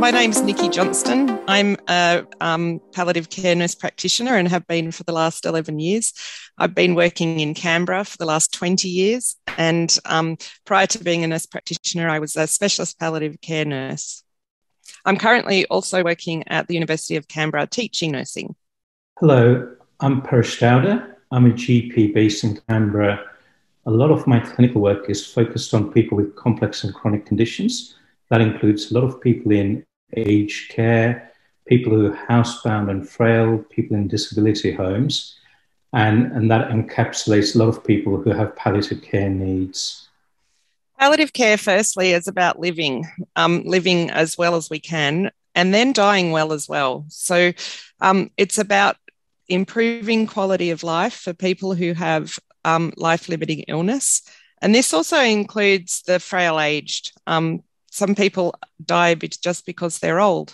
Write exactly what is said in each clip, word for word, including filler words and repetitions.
my name's Nikki Johnston. I'm a um, palliative care nurse practitioner and have been for the last eleven years. I've been working in Canberra for the last twenty years, and um, prior to being a nurse practitioner, I was a specialist palliative care nurse. I'm currently also working at the University of Canberra teaching nursing. Hello, I'm Paresh Dowda. I'm a G P based in Canberra. A lot of my clinical work is focused on people with complex and chronic conditions. That includes a lot of people in aged care, people who are housebound and frail, people in disability homes, and, and that encapsulates a lot of people who have palliative care needs. Palliative care, firstly, is about living, um, living as well as we can, and then dying well as well. So um, it's about improving quality of life for people who have um, life-limiting illness. And this also includes the frail-aged. Um, some people die just because they're old.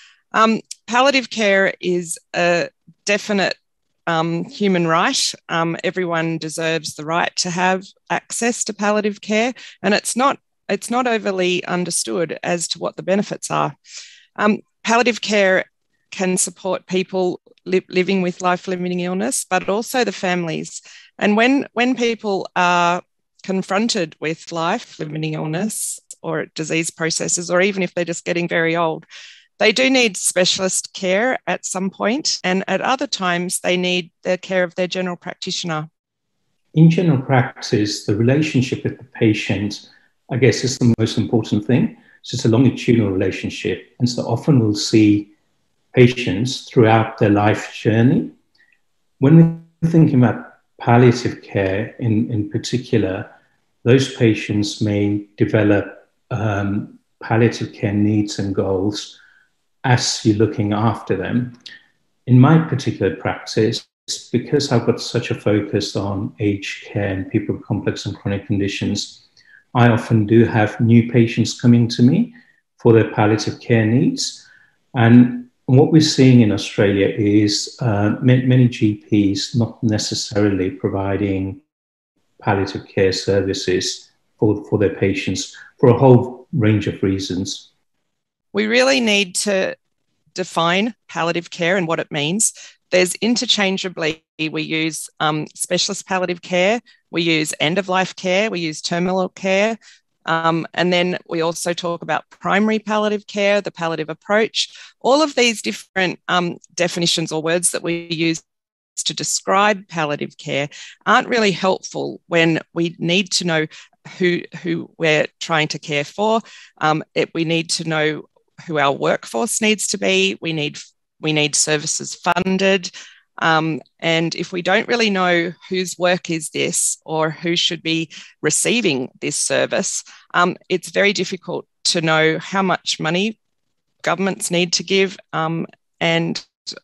Um, palliative care is a definite um, human right. Um, everyone deserves the right to have access to palliative care, and it's not, it's not overly understood as to what the benefits are. Um, palliative care can support people li living with life-limiting illness, but also the families. And when, when people are confronted with life-limiting illness or disease processes, or even if they're just getting very old, they do need specialist care at some point, and at other times they need the care of their general practitioner. In general practice, the relationship with the patient, I guess, is the most important thing. So it's a longitudinal relationship. And so often we'll see patients throughout their life journey. When we're thinking about palliative care in, in particular, those patients may develop um, palliative care needs and goals as you're looking after them. In my particular practice, because I've got such a focus on aged care and people with complex and chronic conditions, I often do have new patients coming to me for their palliative care needs. And what we're seeing in Australia is uh, many G Ps not necessarily providing palliative care services for, for their patients for a whole range of reasons. We really need to define palliative care and what it means. There's interchangeably, we use um, specialist palliative care, we use end-of-life care, we use terminal care, um, and then we also talk about primary palliative care, the palliative approach. All of these different um, definitions or words that we use to describe palliative care aren't really helpful when we need to know who, who we're trying to care for. Um, it, we need to know who our workforce needs to be. We need, we need services funded. Um, and if we don't really know whose work is this or who should be receiving this service, um, it's very difficult to know how much money governments need to give, um, and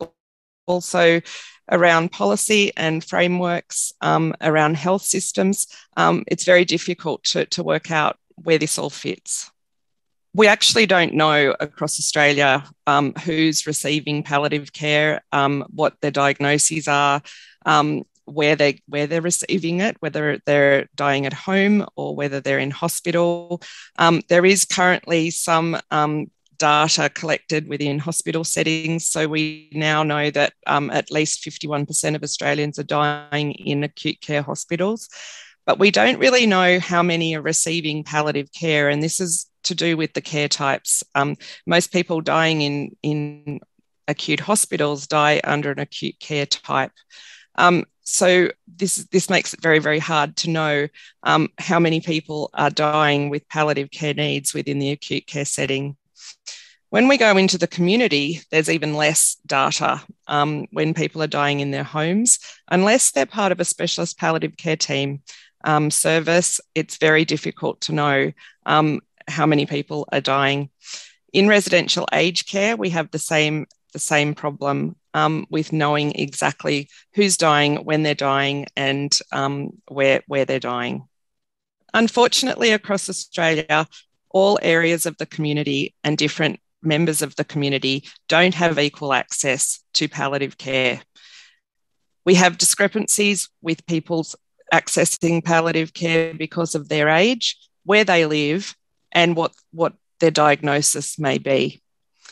also around policy and frameworks um, around health systems. Um, it's very difficult to, to work out where this all fits. We actually don't know across Australia um, who's receiving palliative care, um, what their diagnoses are, um, where, they, where they're receiving it, whether they're dying at home or whether they're in hospital. Um, there is currently some um, data collected within hospital settings. So we now know that um, at least fifty-one percent of Australians are dying in acute care hospitals, but we don't really know how many are receiving palliative care. And this is to do with the care types. Um, most people dying in, in acute hospitals die under an acute care type. Um, so this, this makes it very, very hard to know um, how many people are dying with palliative care needs within the acute care setting. When we go into the community, there's even less data um, when people are dying in their homes. Unless they're part of a specialist palliative care team um, service, it's very difficult to know um, how many people are dying. In residential aged care, we have the same, the same problem um, with knowing exactly who's dying, when they're dying, and um, where, where they're dying. Unfortunately, across Australia, all areas of the community and different members of the community don't have equal access to palliative care. We have discrepancies with people's accessing palliative care because of their age, where they live, and what, what their diagnosis may be.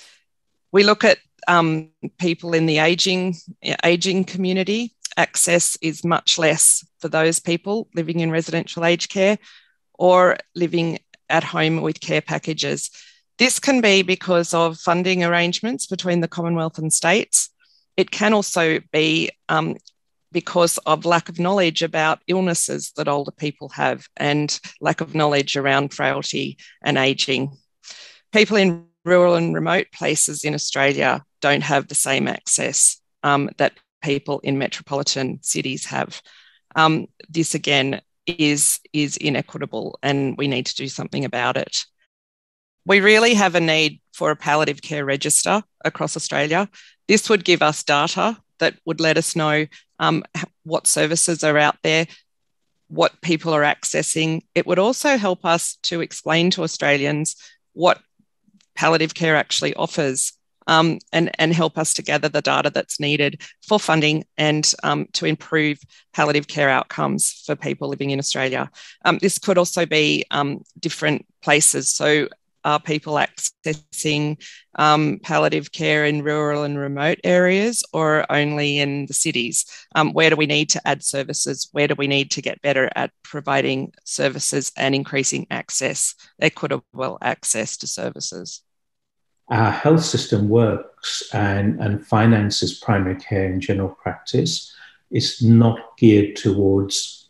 We look at um, people in the aging, aging community. Access is much less for those people living in residential aged care or living at home with care packages. This can be because of funding arrangements between the Commonwealth and states. It can also be um, because of lack of knowledge about illnesses that older people have and lack of knowledge around frailty and ageing. People in rural and remote places in Australia don't have the same access um, that people in metropolitan cities have. Um, this again is, is inequitable, and we need to do something about it. We really have a need for a palliative care register across Australia. This would give us data that would let us know um, what services are out there, what people are accessing. It would also help us to explain to Australians what palliative care actually offers um, and, and help us to gather the data that's needed for funding and um, to improve palliative care outcomes for people living in Australia. Um, this could also be um, different places. So are people accessing um, palliative care in rural and remote areas or only in the cities? Um, where do we need to add services? Where do we need to get better at providing services and increasing access, equitable access to services? Our health system works and, and finances primary care in general practice. It's not geared towards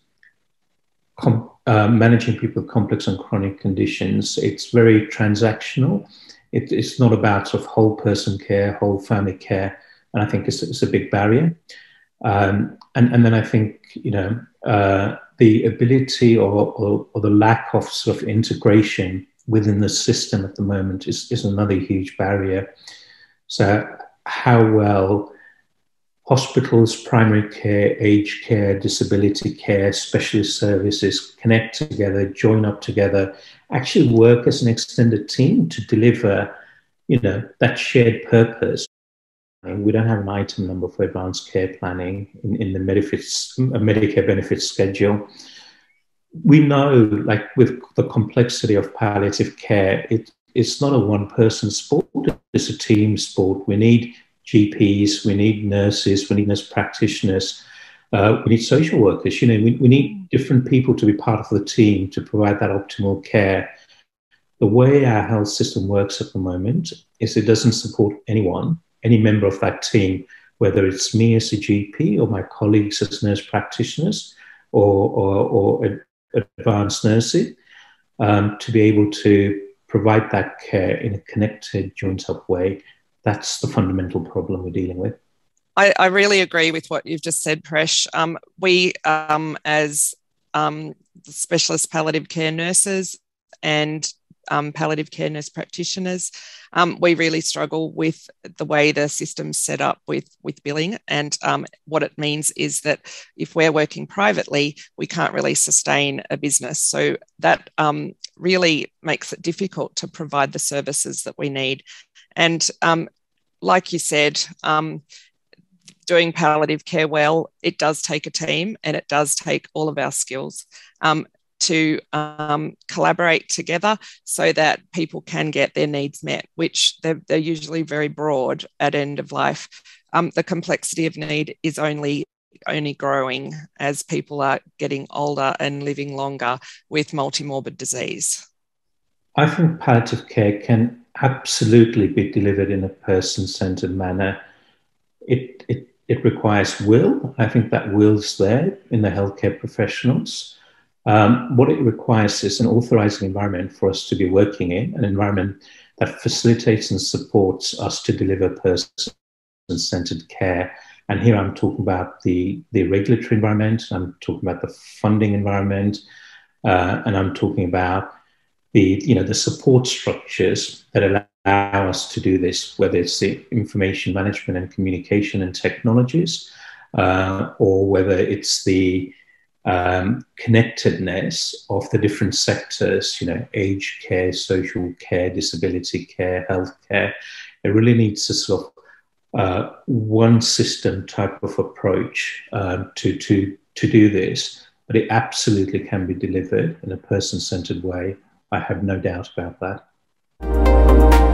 com- uh, managing people with complex and chronic conditions. It's very transactional. It, it's not about sort of whole person care, whole family care, and I think it's, it's a big barrier. Um, and, and then I think, you know, uh, the ability or, or, or the lack of sort of integration within the system at the moment is, is another huge barrier. So how well hospitals, primary care, aged care, disability care, specialist services connect together, join up together, actually work as an extended team to deliver, you know, that shared purpose. We don't have an item number for advanced care planning in, in the benefits, Medicare benefits schedule. We know, like with the complexity of palliative care, it, it's not a one-person sport, it's a team sport. We need G Ps, we need nurses, we need nurse practitioners, uh, we need social workers. You know, we, we need different people to be part of the team to provide that optimal care. The way our health system works at the moment is it doesn't support anyone, any member of that team, whether it's me as a G P or my colleagues as nurse practitioners or, or, or advanced nursing, um, to be able to provide that care in a connected, joined-up way. That's the fundamental problem we're dealing with. I, I really agree with what you've just said, Presh. Um, we, um, as um, specialist palliative care nurses and um, palliative care nurse practitioners, um, we really struggle with the way the system's set up with, with billing. And um, what it means is that if we're working privately, we can't really sustain a business. So that um, really makes it difficult to provide the services that we need. And um, like you said, um, doing palliative care well, it does take a team and it does take all of our skills um, to um, collaborate together so that people can get their needs met, which they're, they're usually very broad at end of life. Um, the complexity of need is only only growing as people are getting older and living longer with multimorbid disease. I think palliative care can absolutely be delivered in a person-centered manner. It, it, it requires will. I think that will's there in the healthcare professionals. Um, what it requires is an authorizing environment for us to be working in, an environment that facilitates and supports us to deliver person-centered care. And here I'm talking about the, the regulatory environment, I'm talking about the funding environment, uh, and I'm talking about the, you know, the support structures that allow us to do this, whether it's the information management and communication and technologies, uh, or whether it's the um, connectedness of the different sectors, you know, aged care, social care, disability care, healthcare. It really needs a sort of uh, one system type of approach uh, to, to, to do this, but it absolutely can be delivered in a person-centered way. I have no doubt about that.